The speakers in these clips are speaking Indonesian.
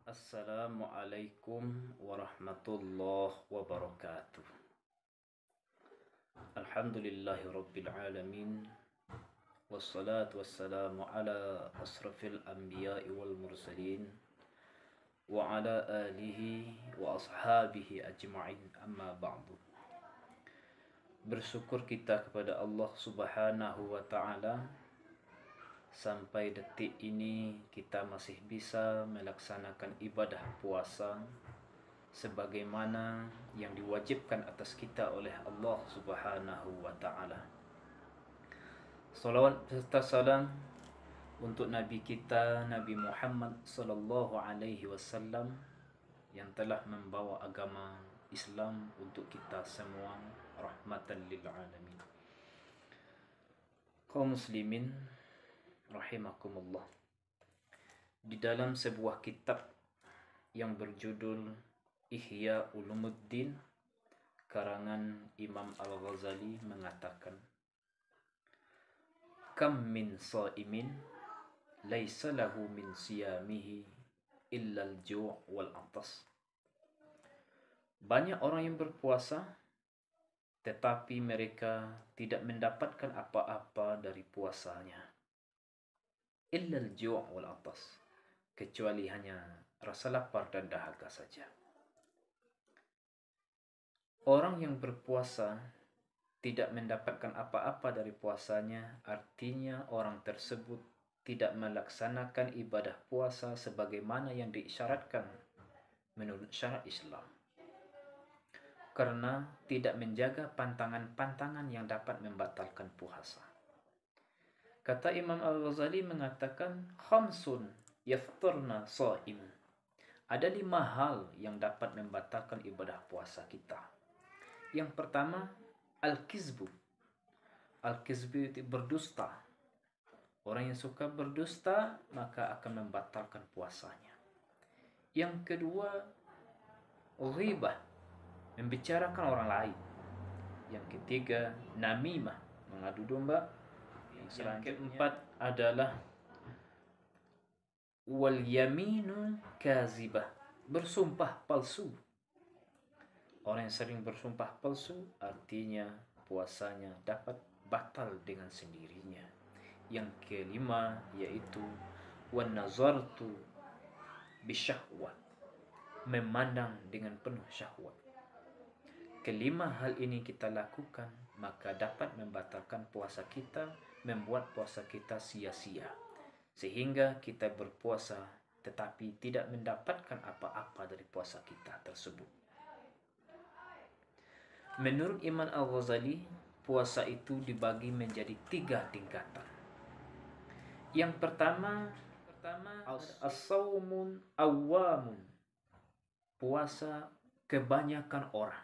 Assalamualaikum warahmatullahi wabarakatuh. Alhamdulillahi rabbil alamin. Wassalatu wassalamu ala asrafil anbiya'i wal mursalin wa ala alihi wa ashabihi ajma'in, amma ba'du. Bersyukur kita kepada Allah subhanahu wa ta'ala, sampai detik ini kita masih bisa melaksanakan ibadah puasa sebagaimana yang diwajibkan atas kita oleh Allah Subhanahu wa taala. Salawat serta salam untuk Nabi kita, Nabi Muhammad sallallahu alaihi wasallam, yang telah membawa agama Islam untuk kita semua, rahmatan lil alamin. Kaum muslimin rahimakumullah, di dalam sebuah kitab yang berjudul Ihya Ulumuddin karangan Imam Al-Ghazali mengatakan, kam min shaimin laisa lahu min siyamihi illa al-ju' wal atas. Banyak orang yang berpuasa tetapi mereka tidak mendapatkan apa-apa dari puasanya, illa al-ju' wal atas, kecuali hanya rasa lapar dan dahaga saja. Orang yang berpuasa tidak mendapatkan apa-apa dari puasanya, artinya orang tersebut tidak melaksanakan ibadah puasa sebagaimana yang diisyaratkan menurut syarat Islam, karena tidak menjaga pantangan-pantangan yang dapat membatalkan puasa. Kata Imam Al-Ghazali mengatakan, khamsun yafturna shaim. Ada 5 hal yang dapat membatalkan ibadah puasa kita. Yang pertama, al-kizbu. Al-kizbu itu berdusta. Orang yang suka berdusta maka akan membatalkan puasanya. Yang kedua, ghibah, membicarakan orang lain. Yang ketiga, namimah, mengadu domba. Yang keempat adalah wal yaminu kazibah, bersumpah palsu. Orang yang sering bersumpah palsu artinya puasanya dapat batal dengan sendirinya. Yang kelima yaitu wan nazartu bisyahwat, memandang dengan penuh syahwat. Kelima hal ini kita lakukan maka dapat membatalkan puasa kita, membuat puasa kita sia-sia, sehingga kita berpuasa tetapi tidak mendapatkan apa-apa dari puasa kita tersebut. Menurut Imam Al-Ghazali, puasa itu dibagi menjadi 3 tingkatan. Yang pertama as-saumun awwamun, puasa kebanyakan orang.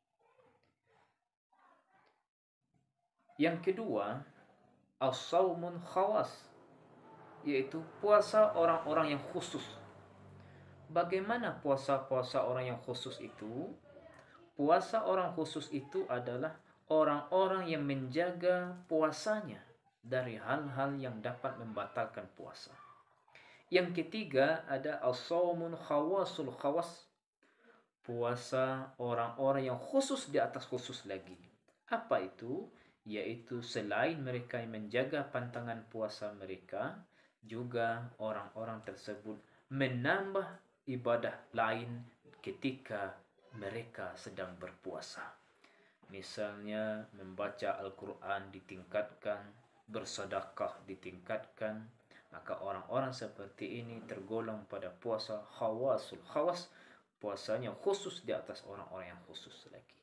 Yang kedua, as-saumun khawas, yaitu puasa orang-orang yang khusus. Bagaimana puasa-puasa orang yang khusus itu? Puasa orang khusus itu adalah orang-orang yang menjaga puasanya dari hal-hal yang dapat membatalkan puasa. Yang ketiga ada as-saumun khawasul khawas, puasa orang-orang yang khusus di atas khusus lagi. Apa itu? Yaitu selain mereka yang menjaga pantangan puasa mereka, juga orang-orang tersebut menambah ibadah lain ketika mereka sedang berpuasa. Misalnya membaca Al-Quran ditingkatkan, bersedekah ditingkatkan, maka orang-orang seperti ini tergolong pada puasa khawasul khawas, puasanya khusus di atas orang-orang yang khusus lagi.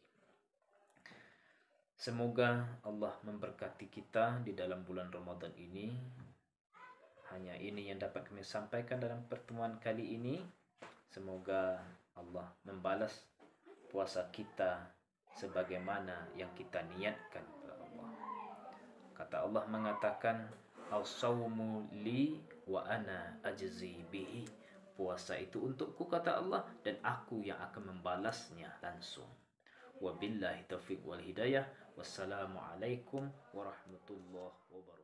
Semoga Allah memberkati kita di dalam bulan Ramadan ini. Hanya ini yang dapat kami sampaikan dalam pertemuan kali ini. Semoga Allah membalas puasa kita sebagaimana yang kita niatkan kepada Allah. Kata Allah mengatakan, as-saumu li wa ana ajzi bihi. Puasa itu untukku, kata Allah, dan aku yang akan membalasnya langsung. Wabillahi taufiq wal hidayah. Wassalamualaikum warahmatullahi wabarakatuh.